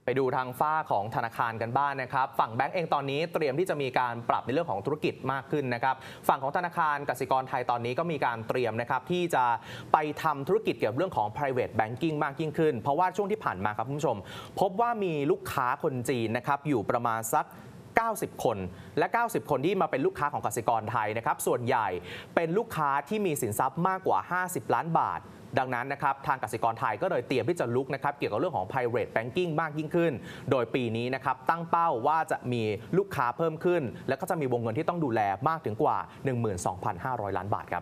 ไปดูทางฝ้าของธนาคารกันบ้างนะครับฝั่งแบงก์เองตอนนี้เตรียมที่จะมีการปรับในเรื่องของธุรกิจมากขึ้นนะครับฝั่งของธนาคารกสิกรไทยตอนนี้ก็มีการเตรียมนะครับที่จะไปทำธุรกิจเกี่ยวกับเรื่องของ private banking มากยิ่งขึ้นเพราะว่าช่วงที่ผ่านมาครับคุณผู้ชมพบว่ามีลูกค้าคนจีนนะครับอยู่ประมาณสัก90 คนและ 90 คนที่มาเป็นลูกค้าของกสิกรไทยนะครับส่วนใหญ่เป็นลูกค้าที่มีสินทรัพย์มากกว่า50 ล้านบาทดังนั้นนะครับทางกสิกรไทยก็เลยเตรียมที่จะลุกนะครับเกี่ยวกับเรื่องของ private banking มากยิ่งขึ้นโดยปีนี้นะครับตั้งเป้าว่าจะมีลูกค้าเพิ่มขึ้นและก็จะมีวงเงินที่ต้องดูแลมากถึงกว่า 12,500 ล้านบาทครับ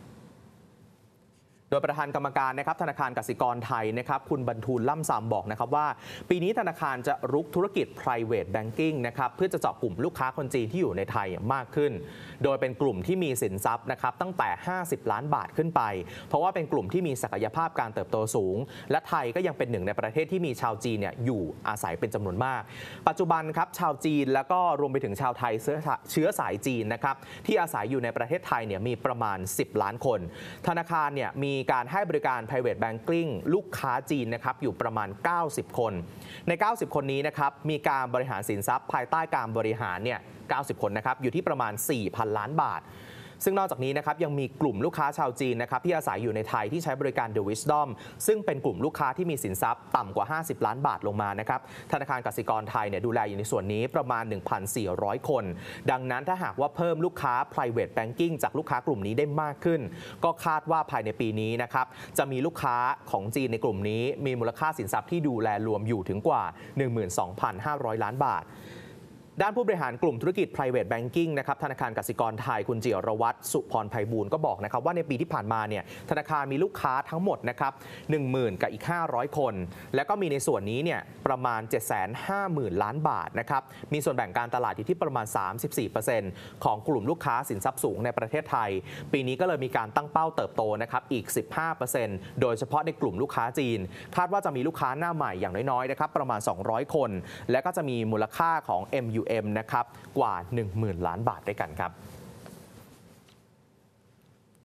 โดยประธานกรรมการนะครับธนาคารกสิกรไทยนะครับคุณบรรทูลล่ำซำบอกนะครับว่าปีนี้ธนาคารจะรุกธุรกิจ private banking นะครับเพื่อจะเจาะกลุ่มลูกค้าคนจีนที่อยู่ในไทยมากขึ้นโดยเป็นกลุ่มที่มีสินทรัพย์นะครับตั้งแต่50 ล้านบาทขึ้นไปเพราะว่าเป็นกลุ่มที่มีศักยภาพการเติบโตสูงและไทยก็ยังเป็นหนึ่งในประเทศที่มีชาวจีนเนี่ยอยู่อาศัยเป็นจำนวนมากปัจจุบันครับชาวจีนแล้วก็รวมไปถึงชาวไทยเชื้อสายจีนนะครับที่อาศัยอยู่ในประเทศไทยเนี่ยมีประมาณ10 ล้านคนธนาคารเนี่ยมีการให้บริการ private banking ลูกค้าจีนนะครับอยู่ประมาณ90 คนใน90 คนนี้นะครับมีการบริหารสินทรัพย์ภายใต้การบริหารเนี่ย90 คนนะครับอยู่ที่ประมาณ 4,000 ล้านบาทซึ่งนอกจากนี้นะครับยังมีกลุ่มลูกค้าชาวจีนนะครับที่อาศัยอยู่ในไทยที่ใช้บริการ The Wisdom ซึ่งเป็นกลุ่มลูกค้าที่มีสินทรัพย์ต่ำกว่า50 ล้านบาทลงมานะครับธนาคารกสิกรไทยเนี่ยดูแลอยู่ในส่วนนี้ประมาณ 1,400 คนดังนั้นถ้าหากว่าเพิ่มลูกค้า private banking จากลูกค้ากลุ่มนี้ได้มากขึ้นก็คาดว่าภายในปีนี้นะครับจะมีลูกค้าของจีนในกลุ่มนี้มีมูลค่าสินทรัพย์ที่ดูแลรวมอยู่ถึงกว่า 12,500 ล้านบาทด้านผู้บริหารกลุ่มธุรกิจ private banking นะครับธนาคารกสิกรไทยคุณจิรวัตรสุพรไพบูลย์ก็บอกนะครับว่าในปีที่ผ่านมาเนี่ยธนาคารมีลูกค้าทั้งหมดนะครับ 10,000 กับอีก500 คนแล้วก็มีในส่วนนี้เนี่ยประมาณ 750,000 ล้านบาทนะครับมีส่วนแบ่งการตลาดอยู่ที่ประมาณ 34% ของกลุ่มลูกค้าสินทรัพย์สูงในประเทศไทยปีนี้ก็เลยมีการตั้งเป้าเติบโตนะครับอีก 15% โดยเฉพาะในกลุ่มลูกค้าจีนคาดว่าจะมีลูกค้าหน้าใหม่อย่างน้อยๆนะครับประมาณ200 คนและก็จะมีมูลค่าของMUM นะครับกว่า 10,000 ล้านบาทด้วยกันครับ